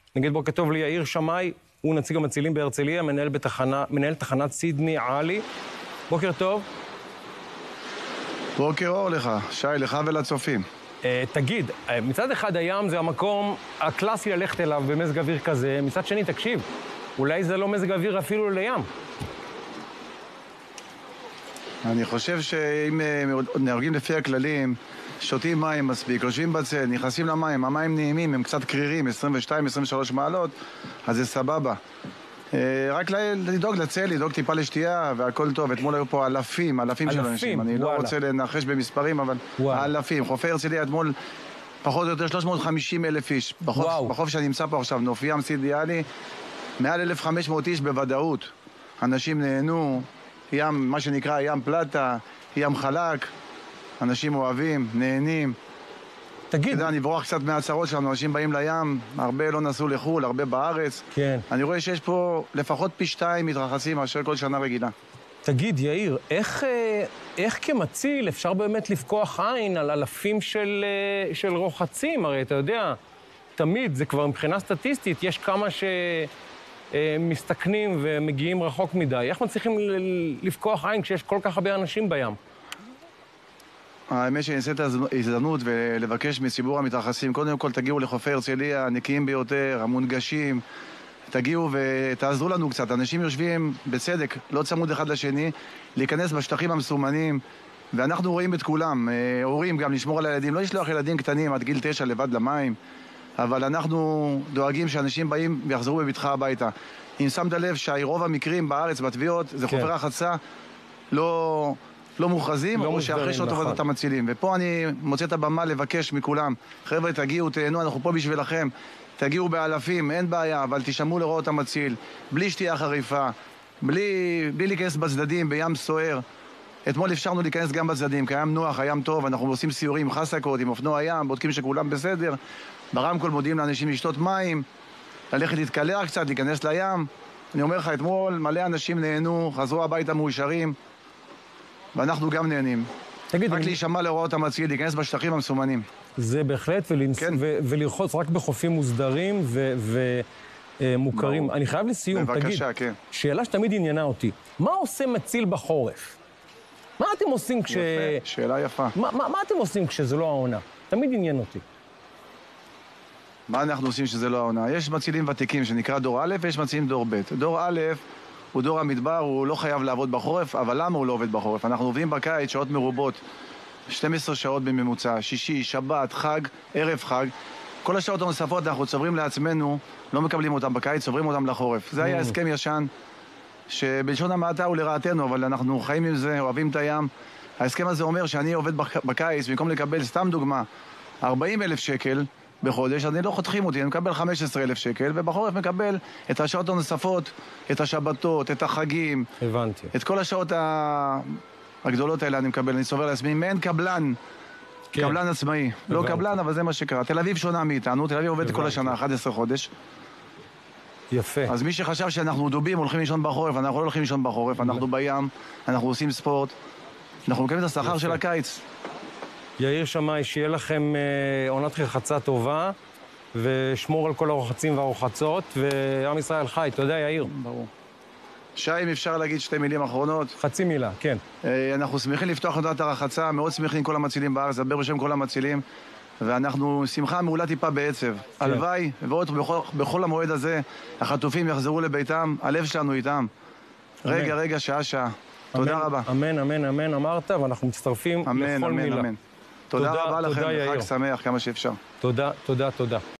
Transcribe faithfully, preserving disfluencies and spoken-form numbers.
נגיד בוקר טוב ליאיר שמאי, הוא נציג המצילים בהרצליה, מנהל בתחנה, מנהל תחנת סידני עלי. בוקר טוב. בוקר אור לך, שי, לך ולצופים. Uh, תגיד, uh, מצד אחד הים זה המקום הקלאסי ללכת אליו במזג אוויר כזה, מצד שני, תקשיב, אולי זה לא מזג אוויר אפילו לים. אני חושב שאם uh, נהרגים לפי הכללים, שותים מים מספיק, יושבים בצל, נכנסים למים, המים נעימים, הם קצת קרירים, עשרים ושתיים עשרים ושלוש מעלות, אז זה סבבה. Uh, רק לדאוג לצל, לדאוג טיפה לשתייה, והכל טוב. אתמול היו פה אלפים, אלפים של אנשים. אני לא רוצה לנחש במספרים, אבל אלפים. חופי הרצליה אתמול פחות או יותר שלוש מאות וחמישים אלף איש. בחוף, בחוף שאני נמצא פה עכשיו, נוף ים סידני עלי, מעל אלף וחמש מאות איש בוודאות. אנשים נהנו, ים, מה שנקרא ים פלטה, ים חלק, אנשים אוהבים, נהנים. תגיד. אתה יודע, אני ברוח קצת מהצהרות שלנו, אנשים באים לים, הרבה לא נסעו לחול, הרבה בארץ. כן. אני רואה שיש פה לפחות פי שתיים מתרחצים מאשר כל שנה רגילה. תגיד, יאיר, איך, איך כמציל אפשר באמת לפקוח עין על אלפים של, של רוחצים? הרי אתה יודע, תמיד, זה כבר מבחינה סטטיסטית, יש כמה שמסתכנים ומגיעים רחוק מדי. איך מצליחים לפקוח עין כשיש כל כך הרבה אנשים בים? האמת שאני אעשה את ההזדמנות ולבקש מציבור המתרחצים, קודם כל תגיעו לחופי הרצליה, הנקיים ביותר, המונגשים, תגיעו ותעזרו לנו קצת. אנשים יושבים בצדק, לא צמוד אחד לשני, להיכנס בשטחים המסומנים, ואנחנו רואים את כולם, הורים גם לשמור על הילדים, לא לשלוח ילדים קטנים עד גיל תשע לבד למים, אבל אנחנו דואגים שאנשים באים ויחזרו בבטחה הביתה. אם שמת לב שרוב המקרים בארץ, בתביעות, זה חופי רחצה, לא... לא מוכרזים, או שאחרי שעות עבודת את המצילים. ופה אני מוצא את הבמה לבקש מכולם. חבר'ה, תגיעו, תהנו, אנחנו פה בשבילכם. תגיעו באלפים, אין בעיה, אבל תשמעו לראות המציל. בלי שתייה חריפה, בלי, בלי להיכנס בצדדים, בים סוער. אתמול אפשרנו להיכנס גם בצדדים, כי הים נוח, הים טוב, אנחנו עושים סיורים עם חסקות, עם אופנוע ים, בודקים שכולם בסדר. ברמקול מודיעים לאנשים לשתות מים, ללכת להתקלח קצת, להיכנס לים. אני אומר לך, אתמול מלא אנשים נהנו, חזרו הביתה מאושרים. ואנחנו גם נהנים. תגיד, רק להישמע להוראות המציל, להיכנס בשטחים המסומנים. זה בהחלט, ולרחוץ רק בחופים מוסדרים ומוכרים. אני חייב לסיום, תגיד, בבקשה, כן. שאלה שתמיד עניינה אותי, מה עושה מציל בחורף? מה אתם עושים כש... יפה, שאלה יפה. מה אתם עושים כשזה לא העונה? תמיד עניין אותי. מה אנחנו עושים שזה לא העונה? יש מצילים ותיקים שנקרא דור א' ויש מצילים דור ב'. דור א' הוא דור המדבר, הוא לא חייב לעבוד בחורף, אבל למה הוא לא עובד בחורף? אנחנו עובדים בקיץ שעות מרובות, שתים עשרה שעות בממוצע, שישי, שבת, חג, ערב חג. כל השעות הנוספות אנחנו צוברים לעצמנו, לא מקבלים אותם בקיץ, צוברים אותם לחורף. זה היה הסכם ישן, שבלשון המעטה הוא לרעתנו, אבל אנחנו חיים עם זה, אוהבים את הים. ההסכם הזה אומר שאני עובד בקיץ, במקום לקבל, סתם דוגמה, ארבעים אלף שקל, בחודש, אז אני לא חותכים אותי, אני מקבל חמישה עשר אלף שקל, ובחורף מקבל את השעות הנוספות, את השבתות, את החגים. הבנתי. את כל השעות הגדולות האלה אני מקבל, אני סובר לעצמי, מעין קבלן, כן. קבלן עצמאי. הבנתי. לא קבלן, אבל זה מה שקרה. תל אביב שונה מאיתנו, תל אביב עובד כל השנה, אחד עשר חודש. יפה. אז מי שחשב שאנחנו דובים, הולכים לישון בחורף, אנחנו לא הולכים לישון בחורף, אנחנו בים, אנחנו עושים ספורט, אנחנו מקבלים את השכר של הקיץ. יאיר שמאי, שיהיה לכם אה, עונת רחצה טובה, ושמור על כל הרוחצים והרוחצות, ועם ישראל חי. תודה, יאיר. ברור. שי, אם אפשר להגיד שתי מילים אחרונות. חצי מילה, כן. אה, אנחנו שמחים לפתוח עונת הרחצה, מאוד שמחים כל המצילים בארץ, לדבר בשם כל המצילים, ואנחנו שמחה מעולה טיפה בעצב. כן. הלוואי, ועוד בכל, בכל המועד הזה, החטופים יחזרו לביתם, הלב שלנו איתם. אמן. רגע, רגע, שעה, שעה. תודה אמן, רבה. אמן, אמן, אמן, אמרת, ואנחנו מצטרפים אמן, לכל אמן, מילה. אמן. תודה, תודה רבה לכם, חג שמח כמה שאפשר. תודה, תודה, תודה.